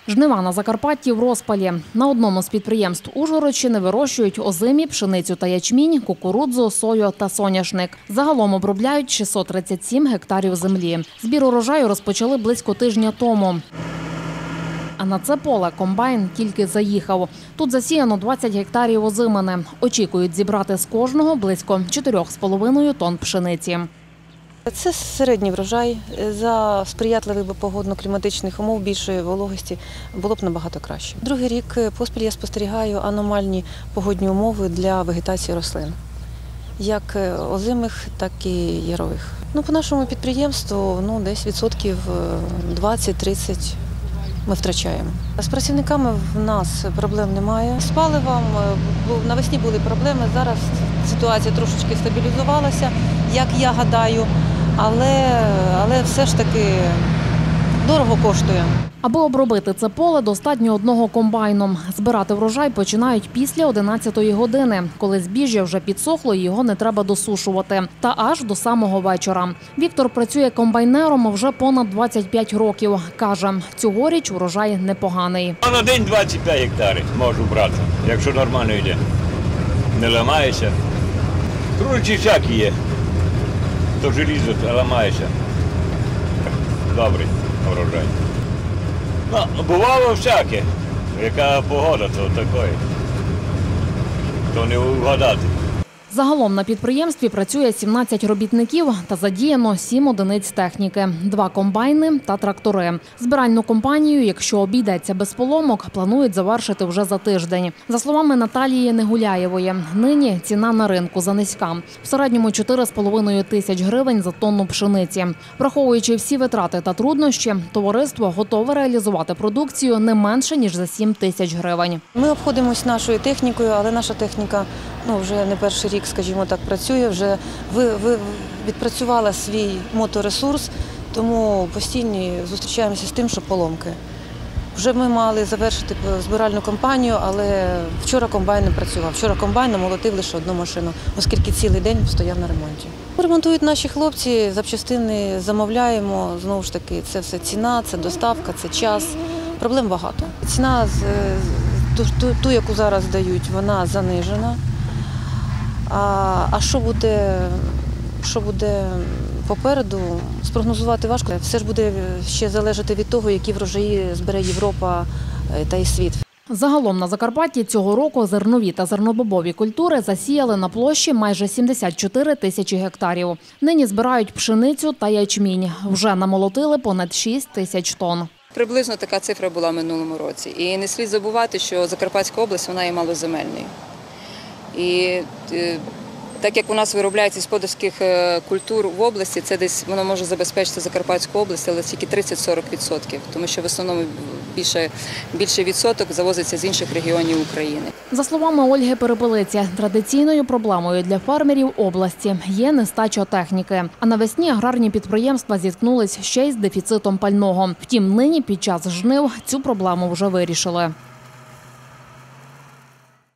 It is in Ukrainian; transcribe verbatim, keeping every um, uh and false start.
Жнива на Закарпатті в розпалі. На одному з підприємств Ужгородщини вирощують озимі, пшеницю та ячмінь, кукурудзу, сою та соняшник. Загалом обробляють шістсот тридцять сім гектарів землі. Збір урожаю розпочали близько тижня тому. А на це поле комбайн тільки заїхав. Тут засіяно двадцять гектарів озимини. Очікують зібрати з кожного близько чотирьох з половиною тонн пшениці. Це середній врожай. За сприятливих погодно-кліматичних умов більшої вологості було б набагато краще. Другий рік поспіль я спостерігаю аномальні погодні умови для вегетації рослин, як озимих, так і ярових. Ну, по нашому підприємству ну, десь відсотків двадцять-тридцять ми втрачаємо. З працівниками в нас проблем немає. З паливом навесні були проблеми, зараз ситуація трошечки стабілізувалася, як я гадаю, але, але все ж таки дорого коштує. Аби обробити це поле, достатньо одного комбайну. Збирати врожай починають після одинадцятої години, коли збіжжя вже підсохло і його не треба досушувати. Та аж до самого вечора. Віктор працює комбайнером вже понад двадцять п'ять років. Каже, цьогоріч урожай непоганий. На день двадцять п'ять гектарів можу брати, якщо нормально йде. Не ламається. Труднощі всякі є. То желізо ламається. Добрий урожай. Ну, бувало всяке. Яка погода, то такої. То не вгадати. Загалом на підприємстві працює сімнадцять робітників та задіяно сім одиниць техніки, два комбайни та трактори. Збиральну кампанію, якщо обійдеться без поломок, планують завершити вже за тиждень. За словами Наталії Негуляєвої, нині ціна на ринку занизька. В середньому чотири з половиною тисяч гривень за тонну пшениці. Враховуючи всі витрати та труднощі, товариство готове реалізувати продукцію не менше, ніж за сім тисяч гривень. Ми обходимось нашою технікою, але наша техніка ну, вже не перший рік, скажімо так, працює, вже ви, ви відпрацювала свій моторесурс, тому постійно зустрічаємося з тим, що поломки. Вже ми мали завершити збиральну кампанію, але вчора комбайн не працював. Вчора комбайн намолотив лише одну машину, оскільки цілий день стояв на ремонті. Ремонтують наші хлопці, запчастини замовляємо, знову ж таки, це все ціна, це доставка, це час. Проблем багато. Ціна, ту, ту, ту яку зараз дають, вона занижена. А, а що буде, що буде попереду, спрогнозувати важко. Все ж буде ще залежати від того, які врожаї збере Європа та і світ. Загалом на Закарпатті цього року зернові та зернобобові культури засіяли на площі майже сімдесят чотири тисячі гектарів. Нині збирають пшеницю та ячмінь. Вже намолотили понад шість тисяч тонн. Приблизно така цифра була в минулому році. І не слід забувати, що Закарпатська область вона є малоземельною. І так як у нас виробляється господарських культур в області, це десь воно може забезпечити Закарпатську область, але тільки тридцять-сорок відсотків, тому що в основному більше, більше відсоток завозиться з інших регіонів України. За словами Ольги Перепелиці, традиційною проблемою для фермерів області є нестача техніки. А навесні аграрні підприємства зіткнулись ще й з дефіцитом пального. Втім, нині під час жнив цю проблему вже вирішили.